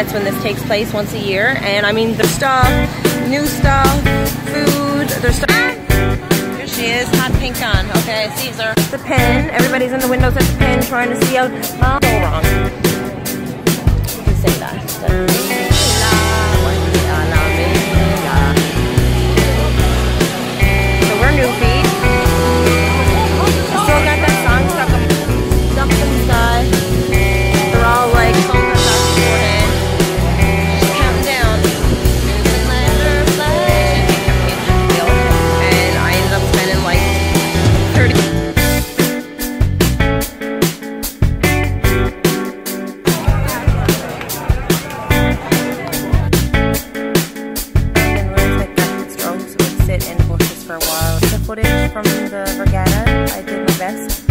That's when this takes place, once a year. And I mean, there's stuff, new stuff, food, there's stuff. Here she is, hot pink on. Okay, Caesar. The pen. Everybody's in the windows at the pen trying to see how go wrong. You can say that. So we're new feet. Still got that song stuck up in the sky. They're all like holding their back forehead. Just counting down. Newfoundlander flag. And I ended up spending like 30. Sit in bushes for a while. The footage from the regatta, I did my best.